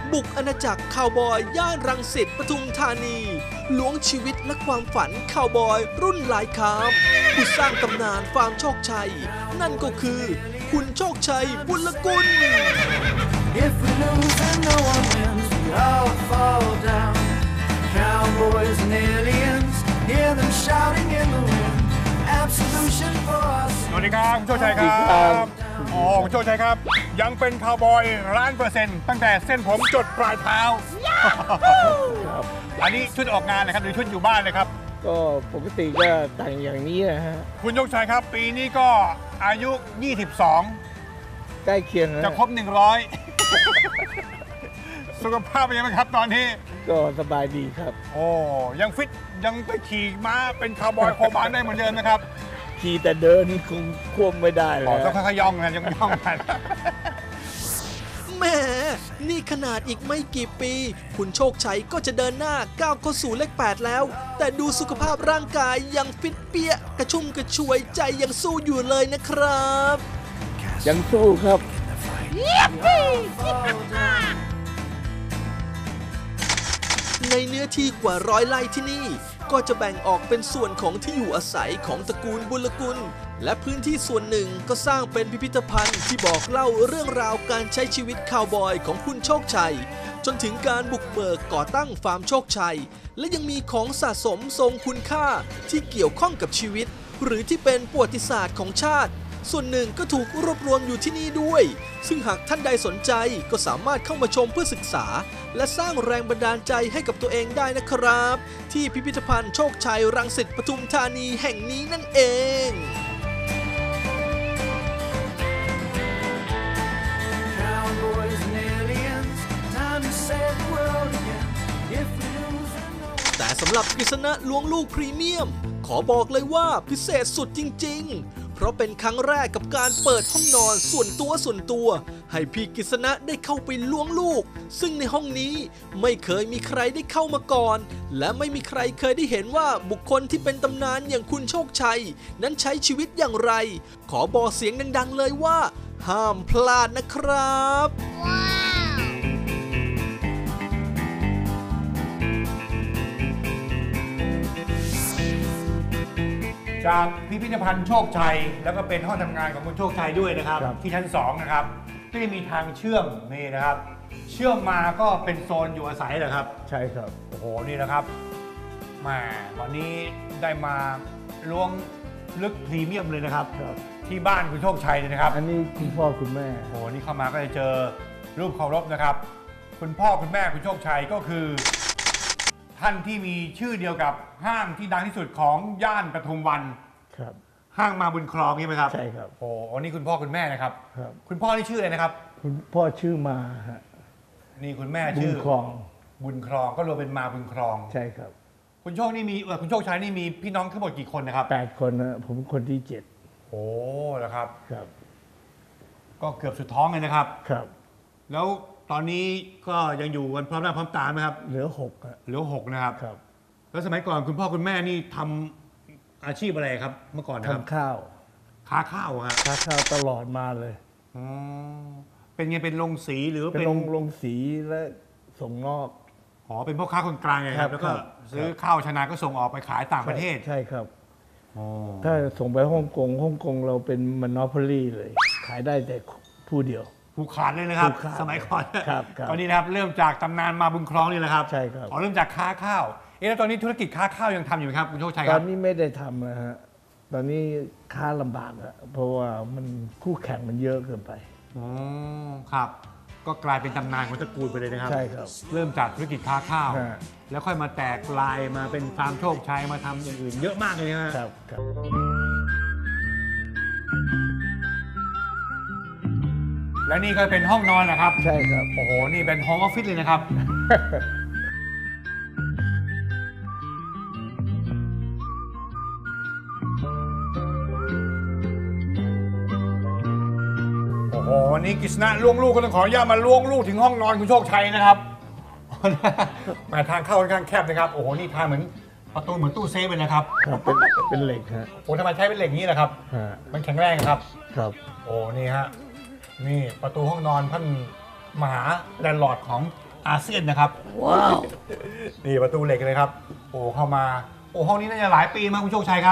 บุกอาณาจักรคาวบอยย่านรังสิตปทุมธานีล้วงชีวิตและความฝันคาวบอยรุ่นหลายคามผู้สร้างตำนานฟาร์มโชคชัยนั่นก็คือคุณโชคชัยบุญกุล If we lose and no one wins, we all fall down. Cowboys and aliens, hear them shouting in the wind. Absolution for us. สวัสดีครับคุณโชคชัยครับอ๋อคุณโชคชัยครับยังเป็นคาวบอย100%ตั้งแต่เส้นผมจดปลายเท้าอันนี้ชุดออกงานนะครับหรือชุดอยู่บ้านนะครับก็ปกติก็แต่งอย่างนี้นะฮะคุณโชคชัยครับปีนี้ก็อายุ22ใกล้เคียงจะครบ100สุขภาพเป็นยังไงครับตอนนี้ก็สบายดีครับโอ้ยังฟิตยังไปขี่ม้าเป็นคาวบอยโคบานได้เหมือนเดิมนะครับขี่แต่เดินคงควบไม่ได้เลยต้องค่อยๆย่องกันยังย่องกันแหมนี่ขนาดอีกไม่กี่ปีคุณโชคชัยก็จะเดินหน้าก้าวเข้าสู่เลข8แล้วแต่ดูสุขภาพร่างกายยังฟิตเปี้ยกระชุ่มกระชวยใจยังสู้อยู่เลยนะครับยังสู้ครับในเนื้อที่กว่า100 ไร่ที่นี่ก็จะแบ่งออกเป็นส่วนของที่อยู่อาศัยของตระกูลบุญกุลและพื้นที่ส่วนหนึ่งก็สร้างเป็นพิพิธภัณฑ์ที่บอกเล่าเรื่องราวการใช้ชีวิตคาวบอยของคุณโชคชัยจนถึงการบุกเบิกก่อตั้งฟาร์มโชคชัยและยังมีของสะสมทรงคุณค่าที่เกี่ยวข้องกับชีวิตหรือที่เป็นประวัติศาสตร์ของชาติส่วนหนึ่งก็ถูกรวบรวมอยู่ที่นี่ด้วยซึ่งหากท่านใดสนใจก็สามารถเข้ามาชมเพื่อศึกษาและสร้างแรงบันดาลใจให้กับตัวเองได้นะครับที่พิพิธภัณฑ์โชคชัยรังสิตปทุมธานีแห่งนี้นั่นเองแต่สำหรับกฤษณะล้วงลูกพรีเมียมขอบอกเลยว่าพิเศษสุดจริงๆเพราะเป็นครั้งแรกกับการเปิดห้องนอนส่วนตัวให้พี่กฤษณะได้เข้าไปล้วงลูกซึ่งในห้องนี้ไม่เคยมีใครได้เข้ามาก่อนและไม่มีใครเคยได้เห็นว่าบุคคลที่เป็นตำนานอย่างคุณโชคชัยนั้นใช้ชีวิตอย่างไรขอบอกเสียงดังๆเลยว่าห้ามพลาดนะครับจากพิพิธภัณฑ์โชคชัยแล้วก็เป็นห้องทำงานของคุณโชคชัยด้วยนะครับที่ชั้น2นะครับก็จะมีทางเชื่อมนี่นะครับเชื่อมมาก็เป็นโซนอยู่อาศัยเหรอครับใช่ครับโอ้โหนี่นะครับมาวันนี้ได้มาล้วงลึกพรีเมียมเลยนะครับที่บ้านคุณโชคชัยเลยนะครับอันนี้คุณพ่อคุณแม่โอ้โหนี่เข้ามาก็จะเจอรูปเคารพนะครับคุณพ่อคุณแม่คุณโชคชัยก็คือท่านที่มีชื่อเดียวกับห้างที่ดังที่สุดของย่านปทุมวันครับห้างมาบุญครองใช่ไหมครับใช่ครับโอ้นี่คุณพ่อคุณแม่นะครับครับคุณพ่อนี่ชื่ออะไรนะครับคุณพ่อชื่อมาฮะนี่คุณแม่ชื่อบุญครองก็รวมเป็นมาบุญครองใช่ครับคุณโชคนี่มีคุณโชคชัยนี่มีพี่น้องทั้งหมดกี่คนนะครับ 8 คนนะผมคนที่7 โอ้แล้วครับครับก็เกือบสุดท้องเลยนะครับครับแล้วตอนนี้ก็ยังอยู่กันพร้อมหน้าพร้อมตาไหมครับเหลือ6 เหลือ6นะครับครับแล้วสมัยก่อนคุณพ่อคุณแม่นี่ทำอาชีพอะไรครับเมื่อก่อนนะครับทำข้าวค้าข้าวครับค้าข้าวตลอดมาเลยอ๋อเป็นไงเป็นโรงสีหรือเป็นโรงสีและส่งนอกอ๋อเป็นพ่อค้าคนกลางไงครับแล้วก็ซื้อข้าวชนะก็ส่งออกไปขายต่างประเทศใช่ครับถ้าส่งไปฮ่องกงเราเป็นมอนโพลีเลยขายได้แต่ผู้เดียวผูกขาดเลยนะครับสมัยก่อนตอนนี้นะครับเริ่มจากตำนานมาบุญครองนี่แหละครับใช่ครับเริ่มจากค้าข้าวแล้วตอนนี้ธุรกิจค้าข้าวยังทำอยู่ไหมครับคุณโชคชัยครับตอนนี้ไม่ได้ทำนะฮะตอนนี้ค้าลำบากแล้วเพราะว่ามันคู่แข่งมันเยอะเกินไปอ๋อครับก็กลายเป็นตำนานของตระกูลไปเลยนะครับใช่ครับเริ่มจากธุรกิจค้าข้าวแล้วค่อยมาแตกลายมาเป็นฟาร์มโชคชัยมาทำอย่างอื่นเยอะมากเลยนะครับและนี่ก็เป็นห้องนอนนะครับใช่ครับโอ้โหนี่เป็นห้องออฟฟิศเลยนะครับโอ้โหวันนี้กฤษณะล้วงลูกก็ต้องขออนุญาตมาล้วงลูกถึงห้องนอนคุณโชคชัยนะครับมาทางเข้าค่อนข้างแคบนะครับโอ้โหนี่ทางเหมือนประตูเหมือนตู้เซฟเลยนะครับเป็นเหล็กฮะโอ้ทำไมใช้เป็นเหล็กนี้ล่ะครับมันแข็งแรงครับครับโอ้นี่ฮะนี่ประตูห้องนอนท่านมหาแลนด์ลอร์ดของออาเซียนนะครับว้าวนี่ประตูเหล็กเลยครับโอ้เข้ามาโอ้ห้องนี้น่าจะหลายปีมากคุณโชคชัยครับ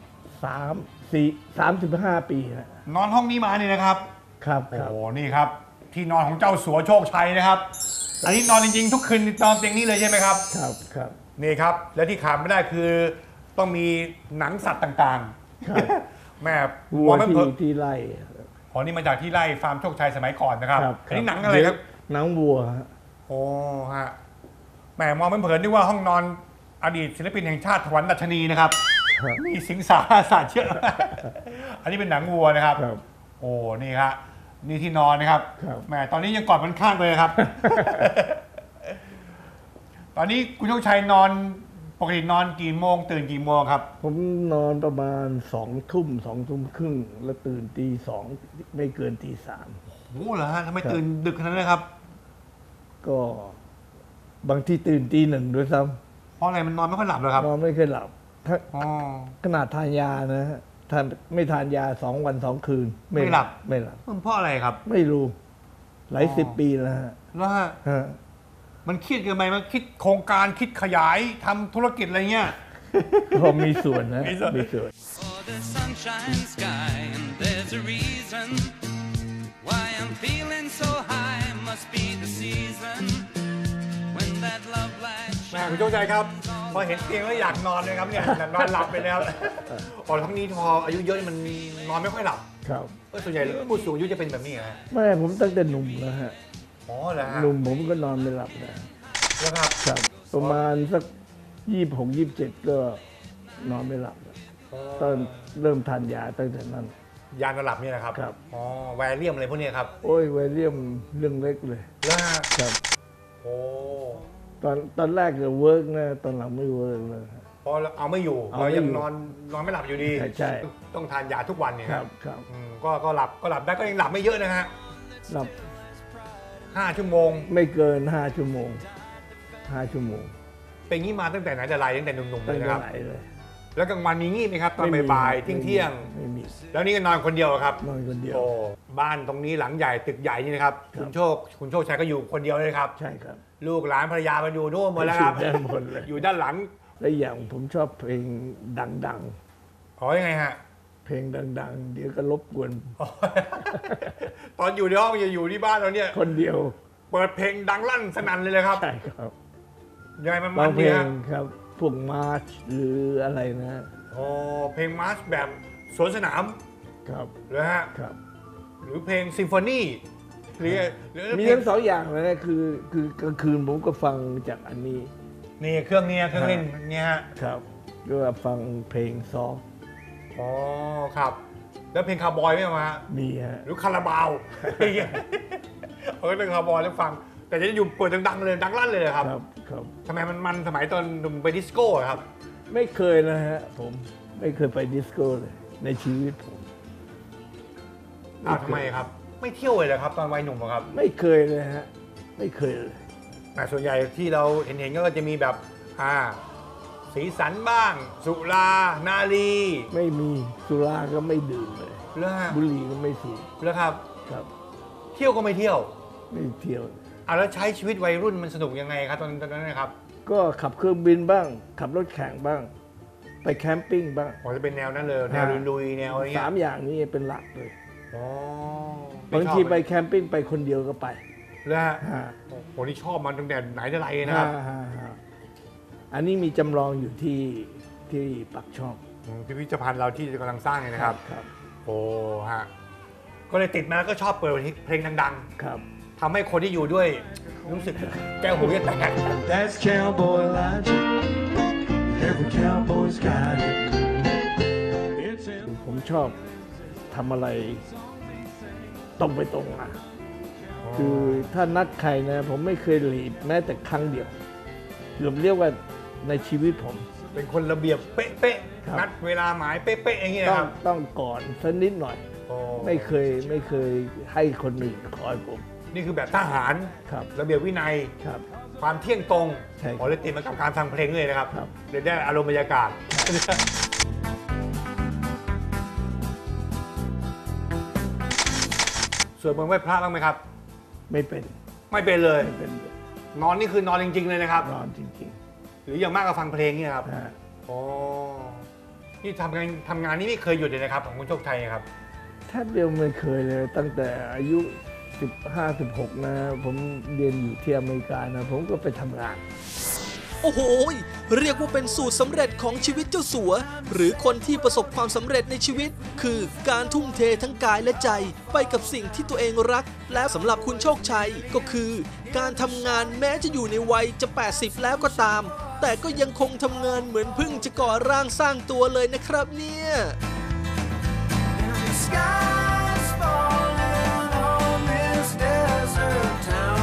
35 ปีฮะนอนห้องนี้มาเนี่ยนะครับครับโอ้นี่ครับที่นอนของเจ้าสัวโชคชัยนะครับอันนี้นอนจริงๆทุกคืนนอนเตียงนี้เลยใช่ไหมครับครับนี่ครับและที่ขาดไม่ได้คือต้องมีหนังสัตว์ต่างๆแม่วัวที่ไล่อ๋อนี่มาจากที่ไร่ฟาร์มโชคชัยสมัยก่อนนะครับอันนี้หนังอะไรครับหนังวัวฮะโอ้ฮะแหมมองเผินๆนึกว่าห้องนอนอดีตศิลปินแห่งชาติถวันดัชนีนะครับมีสิงสาราสัตว์เชื่อ อันนี้เป็นหนังวัวนะครับ โอ้นี่ครับนี่ที่นอนนะครับแหมตอนนี้ยังกอดมันข้างเลยครับ ตอนนี้คุณโชคชัยนอนปกตินอนกี่โมงตื่นกี่โมงครับผมนอนประมาณ2 ทุ่มครึ่งแล้วตื่นตี 2ไม่เกินตี 3 โอ้เหรอฮะทำไมตื่นดึกขนาดนั้นครับก็บางที่ตื่นตี 1ด้วยซ้เพราะอะไรมันนอนไม่ค่อยหลับเลยครับำนอนไม่เคยหลับขนาดทานยานะฮะทานไม่ทานยา2 วัน 2 คืนไม่หลับมันเพราะอะไรครับไม่รู้หลาย10 ปีแล้วฮะแล้วฮะมันเครียดเกินไปมันคิดโครงการคิดขยายทำธุรกิจอะไรเงี้ยพอมีส่วนนะมีส่วนมีส่วน For the sunshine sky, and there's a reason why I'm feeling so high. Must be the season when that love light แม่คุณโชคชัยครับ พอเห็นเตียงแล้วอยากนอนเลยครับเนี่ยนอนหลับไปแล้วพอทั้งนี้พออายุเยอะมันนอนไม่ค่อยหลับครับส่วนใหญ่ผู้สูงอายุจะเป็นแบบนี้นะไม่ผมตั้งแต่หนุ่มนะฮะอ๋อเหรอฮะหนุ่มผมก็นอนไม่หลับนะแล้วครับครับ ประมาณสัก26-27ก็นอนไม่หลับนะตอนเริ่มทานยาตั้งแต่นั้นยานอนหลับเนี่ยนะครับครับอ๋อแวเลียมอะไรพวกนี้ครับโอ้ยไวเรียมเรื่องเล็กเลยแล้วฮะครับโอ้ตอนแรกจะเวิร์กนะตอนหลังไม่เวิร์กเลยพอเอาไม่อยู่เอาเราไม่อยู่ยังนอนไม่หลับอยู่ดีใช่ต้องทานยาทุกวันเนี่ยครับครับก็หลับได้ก็ยังหลับไม่เยอะนะฮะหลับ 5 ชั่วโมงไม่เกิน5 ชั่วโมง5 ชั่วโมงเป็นงี้มาตั้งแต่ไหนแต่ไรตั้งแต่หนุ่มๆเลตั้งยแต่นะครับไหนเลยแล้วกลางวันมีงีบไหมครับตอนไม่มีบ่ายๆเที่ยงไม่มีๆแล้วนี่ก็นอนคนเดียวครับนอนคนเดียวโอ้บ้านตรงนี้หลังใหญ่ตึกใหญ่นี่นะครับครับคุณโชคชัยก็อยู่คนเดียวเลยครับใช่ครับลูกหลานภรรยามาอยู่นู่นหมดแล้วครับอยู่ด้านบนเลยอยู่ด้านหลังและอย่างผมชอบเพลงดังอ๋อยังไงฮะๆ เพลงดัง ๆ เดี๋ยวก็รบกวนตอนอยู่ในห้องอยู่ที่บ้านเราเนี่ยคนเดียวเปิดเพลงดังลั่นสนั่นเลยเลยครับใช่ครับยังไงมันบางเพลดีงฮะครับพวกมาร์ชหรืออะไรนะอ๋อเพลงมาร์ชแบบสวนสนามครับเลยฮะครับหรือเพลงซิมโฟนีหรือมีเพลทั้งงสองอย่างเลยนะคือกลางคืนผมก็ฟังจากอันนี้นี่เครื่องเล่นเนี่ยฮะครับก็ฟังเพลงซอฟต์อ๋อครับ แล้วเพลงคาร์บอยไม่เอามามีฮะหรือคาราบาวเรื่องคาร์บอยแล้วฟัง แต่จะอยู่เปิดดังๆเลยดังลั่นเลยครับครับทำไมมันสมัยตอนหนุ่มไปดิสโก้อะครับไม่เคยนะฮะผมไม่เคยไปดิสโก้เลยในชีวิตผมทำไมครับ ไม่เที่ยวเลยเหรอครับ ตอนวัยหนุ่มอะครับไม่เคยเลยฮะไม่เคยเลยแต่ส่วนใหญ่ที่เราเห็นก็จะมีแบบสีสันบ้าง สุรานาลีไม่มีสุราก็ไม่ดื่มเลยเรื่องบุหรี่ก็ไม่สูบแล้วครับครับเที่ยวก็ไม่เที่ยวไม่เที่ยวแล้วใช้ชีวิตวัยรุ่นมันสนุกยังไงครับตอนนั้นนะครับก็ขับเครื่องบินบ้าง ขับรถแข่งบ้าง ไปแคมปิ้งบ้างผมจะเป็นแนวนั้นเลยแนวลุยๆแนวอะไรเงี้ย 3 อย่างนี้เป็นหลักเลยอ๋อบางทีไปแคมปิ้งไปคนเดียวก็ไปแล้วฮะฮะโอ้นี่ชอบมันตั้งแต่ไหนแต่ไรนะครับฮะอันนี้มีจำลองอยู่ที่ปักช่องพิพิธภัณฑ์เราที่กำลังสร้างเนี่ยนะครับครับโอ้ฮะก็เลยติดมาก็ชอบเปิดเพลงดังครับๆทำให้คนที่อยู่ด้วยรู้สึกแก้วหูจะแตก That's cowboy logic. Every cowboy's got it. It's in ผมชอบทำอะไรตรงไปตรงมาคือถ้านัดใครนะ ผมไม่เคยหลีกแม้แต่ครั้งเดียวเกือบเรียกว่าในชีวิตผมเป็นคนระเบียบเป๊ะครับๆนัดเวลาหมายเป๊ะๆอย่างเงี้ยต้อคงรับต้องก่อนสักนิดหน่อยโอ้ไม่เคยให้คนอื่นคอยผมนี่คือแบบทหารครับระเบียบวินัยครับความเที่ยงตรงใช่ครับขอเลยติดมากับการฟังเพลงเลยนะครับครับเลยได้อารมณ์บรรยากาศ สวดมนต์ไหว้พระบ้างไหมครับไม่เป็นไม่เป็นเลยไม่เป็นโนอนนี่คือนอนจริง ๆ เลยนะครับนอนจริงหรืออย่างมากก็ฟังเพลงนี่ครับๆนะโอ้นี่ทำงานนี่ไม่เคยหยุดเลยนะครับของคุณโชคชัยครับแทบเดียวไม่เคยเลย ตั้งแต่อายุ 15-16 นะ ผมเรียนอยู่ที่อเมริกานะ ผมก็ไปทำงานโอ้โห เรียกว่าเป็นสูตรสำเร็จของชีวิตเจ้าสัว หรือคนที่ประสบความสำเร็จในชีวิต คือการทุ่มเททั้งกายและใจไปกับสิ่งที่ตัวเองรัก และสำหรับคุณโชคชัยก็คือ การทำงานแม้จะอยู่ในวัยจะ 80 แล้วก็ตาม แต่ก็ยังคงทำงานเหมือนเพิ่งจะก่อร่างสร้างตัวเลยนะครับเนี่ย And the sky's falling on this desert town.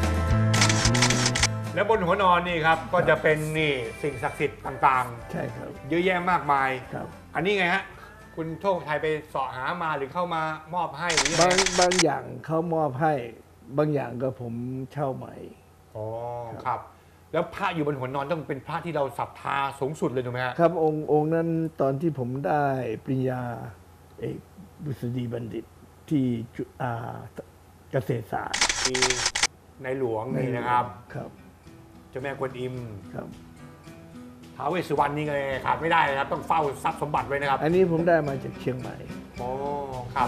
แล้วบนหัวนอนนี่ครับก็จะเป็นนี่สิ่งศักดิ์สิทธิ์ต่างใช่ครับๆ เยอะแยะมากมายครับอันนี้ไงฮะคุณโชคชัยไปเสาะหามาหรือเข้ามามอบให้หรือยังไงบางอย่างเขามอบให้ บางอย่างก็ผมเช่าใหม่อ๋อครับ แล้วพระอยู่บนหัวนอนต้องเป็นพระที่เราศรัทธาสูงสุดเลยถูกไหมฮะครับองค์นั้นตอนที่ผมได้ปริญญาเอกดุษฎีบัณฑิตที่เกษตรศาสตร์มีในหลวงนี่นะครับครับเจ้าแม่กวนอิมครับท้าวเวสสุวรรณนี่ไงขาดไม่ได้นะครับ ต้องเฝ้าทรัพย์สมบัติไว้นะครับอันนี้ผมได้มาจากเชียงใหม่อ๋อครับ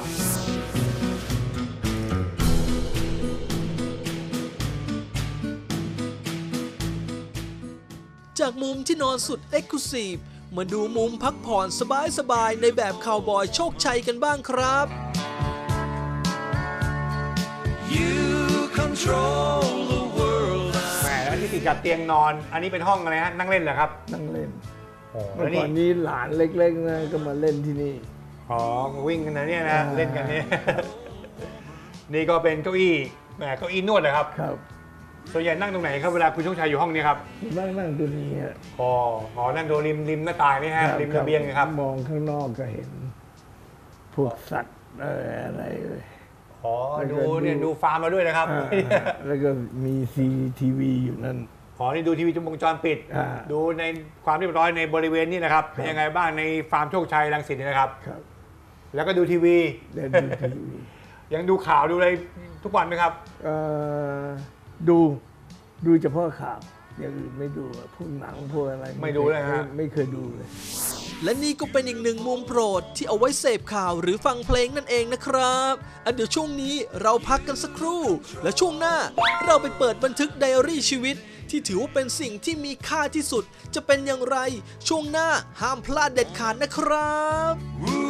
จากมุมที่นอนสุดเอ็กซ์คลูซีฟมาดูมุมพักผ่อนสบายๆในแบบคาวบอยโชคชัยกันบ้างครับ You control the world. แหมแล้วที่ติดกับเตียงนอน อันนี้เป็นห้องอะไรฮะนั่งเล่นเหรอครับนั่งเล่นโอ้เมื่อแล้วก่อนนี้หลานเล็กๆนะก็มาเล่นที่นี่อ๋อวิ่งกันนะเนี่ยนะเล่นกันเนี่ย นี่ก็เป็นเก้าอี้แหมเก้าอี้นวดเลยครับครับส่วนใหญ่นั่งตรงไหนครับเวลาคุณโชคชัยอยู่ห้องนี้ครับนั่งตัวนี้ฮะอ๋อนั่งดูริมหน้าต่างนี่ฮะริมระเบียงนะครับมองข้างนอกก็เห็น พวกสัตว์อะไรเลยอ๋อดูเนี่ยดูฟาร์มมาด้วยนะครับแล้วก็มีซีทีวีอยู่นั่นอ๋อนี่ดูทีวีวงจรปิดอ่าดูในความเรียบร้อยในบริเวณนี้นะครับเป็นยังไงบ้างในฟาร์มโชคชัยรังสิตนี่นะครับครับแล้วก็ดูทีวีเล่นดูทีวียังดูข่าวดูอะไรทุกวันไหมครับดูเฉพาะข่าวอย่างอื่นไม่ดูพวกหนังพวกอะไรไม่ดูเลยฮะไม่เคยดูเลยและนี่ก็เป็นอีกหนึ่งมุมโปรดที่เอาไว้เสพข่าวหรือฟังเพลงนั่นเองนะครับเดี๋ยวช่วงนี้เราพักกันสักครู่ และช่วงหน้าเราไปเปิดบันทึกไดอารี่ชีวิต ที่ถือว่าเป็นสิ่งที่มีค่าที่สุดจะเป็นอย่างไร ช่วงหน้าห้ามพลาดเด็ดขาดนะครับ Ooh,